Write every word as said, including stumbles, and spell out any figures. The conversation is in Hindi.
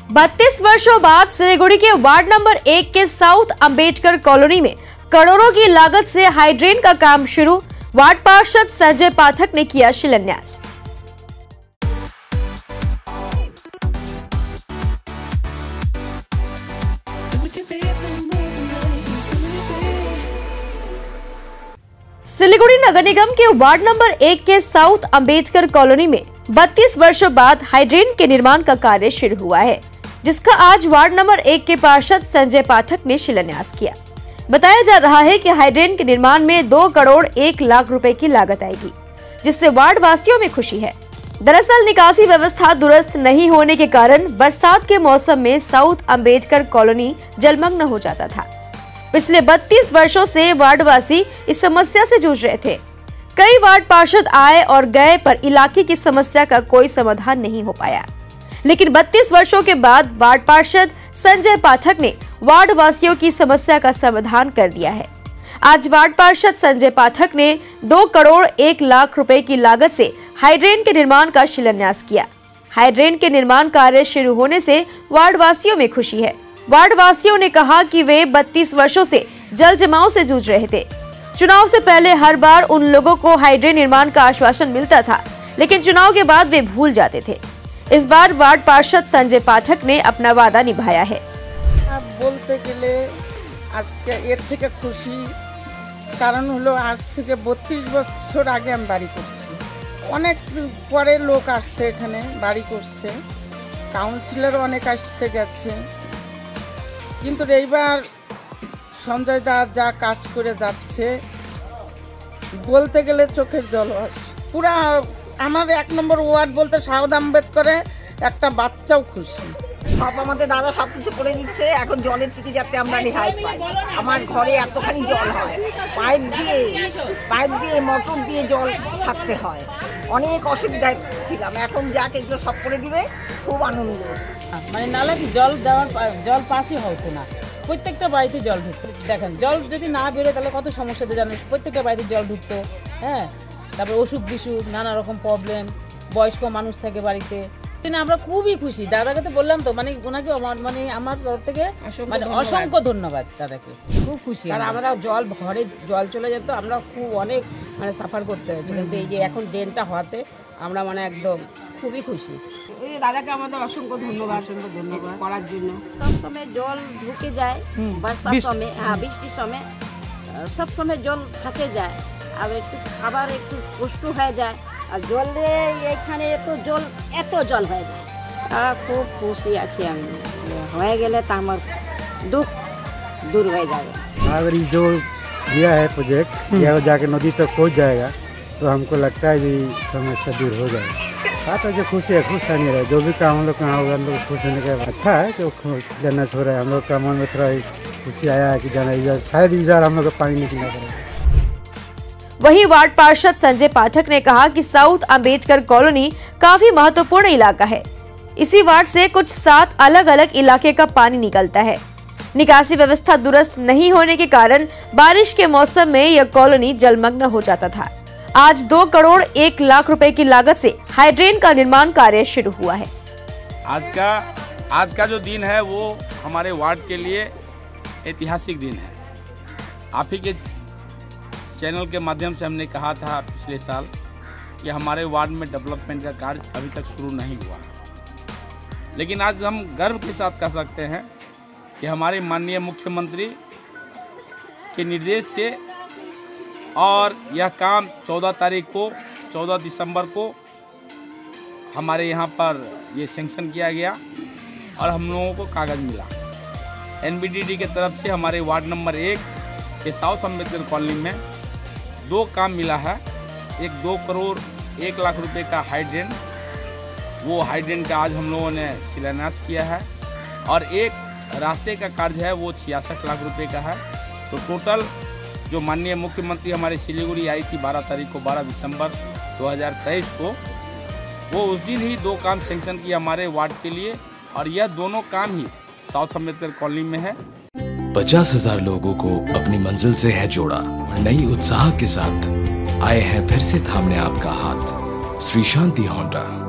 बत्तीस वर्षों बाद सिलीगुड़ी के वार्ड नंबर एक के साउथ अंबेडकर कॉलोनी में करोड़ों की लागत से हाइड्रेन का काम शुरू। वार्ड पार्षद संजय पाठक ने किया शिलान्यास। सिलीगुड़ी नगर निगम के वार्ड नंबर एक के साउथ अंबेडकर कॉलोनी में बत्तीस वर्षों बाद हाइड्रेन के निर्माण का कार्य शुरू हुआ है, जिसका आज वार्ड नंबर एक के पार्षद संजय पाठक ने शिलान्यास किया। बताया जा रहा है कि हाइड्रेन के निर्माण में दो करोड़ एक लाख रुपए की लागत आएगी, जिससे वार्ड वासियों में खुशी है। दरअसल निकासी व्यवस्था दुरुस्त नहीं होने के कारण बरसात के मौसम में साउथ अंबेडकर कॉलोनी जलमग्न हो जाता था। पिछले बत्तीस वर्षों से वार्डवासी इस समस्या से जूझ रहे थे। कई वार्ड पार्षद आए और गए, पर इलाके की समस्या का कोई समाधान नहीं हो पाया। लेकिन बत्तीस वर्षों के बाद वार्ड पार्षद संजय पाठक ने वार्ड वासियों की समस्या का समाधान कर दिया है। आज वार्ड पार्षद संजय पाठक ने दो करोड़ एक लाख रुपए की लागत से हाइड्रेन के निर्माण का शिलान्यास किया। हाइड्रेन के निर्माण कार्य शुरू होने से वार्ड वासियों में खुशी है। वार्ड वासियों ने कहा कि वे बत्तीस वर्षों से जल जमाव से जूझ रहे थे। चुनाव से पहले हर बार उन लोगों को हाइड्रेन निर्माण का आश्वासन मिलता था, लेकिन चुनाव के बाद वे भूल जाते थे। इस बार वार्ड पार्षद संजय पाठक ने अपना वादा निभाया है। अब बोलते गेले आज के एर থেকে খুশি, কারণ হলো আজ থেকে বত্রিশ বছর আগে আমি বাড়ি করছি। অনেক পরে লোক আসছে এখানে বাড়ি করছে, কাউন্সিলর অনেক আসছে গেছে, কিন্তু এইবার সঞ্জয় দা যা কাজ করে যাচ্ছে বলতে গেলে চোখের জল আসে। পুরা আমার এক নম্বর ওয়ার্ড বলতে সাউথ আম্বেদকরে একটা বাচ্চাও খুশি। সব আমাদের দাদা সব কিছু করে দিচ্ছে, এখন জলের থেকে যাতে আমরা রেহাই পাই। আমার ঘরে এতখানি জল হয়, পাইপ দিয়ে পাইপ দিয়ে মোটর দিয়ে জল ছাড়তে হয়, অনেক অসুবিধায় ছিলাম। এখন যাকে এগুলো সব করে দিবে খুব আনন্দ। মানে নালা কি জল দেওয়ার জল পাসই হতো না, প্রত্যেকটা বাড়িতে জল ঢুকতো। দেখেন জল যদি না বেরোয় তাহলে কত সমস্যা তো জানো, প্রত্যেকটা বাড়িতে জল ঢুকতো। হ্যাঁ, তারপরে অসুখ বিসুখ নানা রকম প্রবলেম, বয়স্ক মানুষ থাকে বাড়িতে। কিন্তু আমরা খুবই খুশি। দাদাকে তো বললাম তো, মানে ওনাকে মানে আমার তরফ থেকে মানে অসংখ্য ধন্যবাদ দাদাকে। খুব খুশি, আর আমরা জল ঘরে জল চলে যেত, আমরা খুব অনেক মানে সাফার করতে হয়েছে, কিন্তু এই যে এখন ড্রেনটা হওয়াতে আমরা মানে একদম খুবই খুশি। এই দাদাকে আমাদের অসংখ্য ধন্যবাদ অসংখ্য ধন্যবাদ করার জন্য। সব সময় জল ঢুকে যায়, বর্ষার সময়, হ্যাঁ বৃষ্টির সময় সব সময় জল থাকে যায়, আর একটু খাবার একটু কষ্ট হয়ে যায়। আর জলে এখানে এত জল এত জল হয়ে যায়, খুব খুশি আছি আমি। হয়ে গেলে তা আমার দুঃখ दूर हो जाएगा। अगर ये जो दिया है प्रोजेक्ट, या जाके नदी तक पहुंच जाएगा तो हमको लगता है कि समस्या दूर हो जाएगा। हाँ, तो जो खुशी है खुश नहीं रहे, जो भी काम हम लोग कहाँ होगा हम लोग खुश होने का अच्छा है कि जनस हो रहा है। हम लोग का मन में थोड़ा खुशी आया है कि जाना इधर शायद इधर हम लोग का पानी निकलना पड़ेगा। वहीं वार्ड पार्षद संजय पाठक ने कहा कि साउथ अंबेडकर कॉलोनी काफी महत्वपूर्ण इलाका है। इसी वार्ड से कुछ सात अलग अलग इलाके का पानी निकलता है। निकासी व्यवस्था दुरुस्त नहीं होने के कारण बारिश के मौसम में यह कॉलोनी जलमग्न हो जाता था। आज दो करोड़ एक लाख रुपए की लागत से हाइड्रेन का निर्माण कार्य शुरू हुआ है। आज का आज का जो दिन है वो हमारे वार्ड के लिए ऐतिहासिक दिन है। आप ही के चैनल के माध्यम से हमने कहा था पिछले साल कि हमारे वार्ड में डेवलपमेंट का कार्य अभी तक शुरू नहीं हुआ, लेकिन आज हम गर्व के साथ कह सकते हैं कि हमारे माननीय मुख्यमंत्री के निर्देश से और यह काम चौदह तारीख को चौदह दिसंबर को हमारे यहाँ पर ये सैंक्शन किया गया और हम लोगों को कागज़ मिला। एनबीडीडी के तरफ से हमारे वार्ड नंबर एक के साउथ अम्बेडकर कॉलोनी में दो काम मिला है। एक दो करोड़ एक लाख रुपए का हाइड्रेन, वो हाइड्रेन का आज हम लोगों ने शिलान्यास किया है, और एक रास्ते का कार्य है वो छियासठ लाख रुपए का है। तो टोटल जो माननीय मुख्यमंत्री हमारे सिलीगुड़ी आई थी बारह तारीख को बारह दिसंबर दो हज़ार तेईस को, वो उस दिन ही दो काम सैंक्शन किया हमारे वार्ड के लिए, और यह दोनों काम ही साउथ अम्बेडकर कॉलोनी में है। पचास हजार लोगों को अपनी मंजिल से है जोड़ा, नई उत्साह के साथ आए हैं फिर से थामने आपका हाथ। श्री शांति होंडा।